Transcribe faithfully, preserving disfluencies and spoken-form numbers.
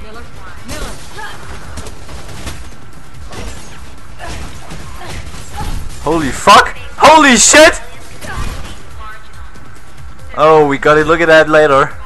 Holy fuck! Holy shit! Oh, we gotta look at that later.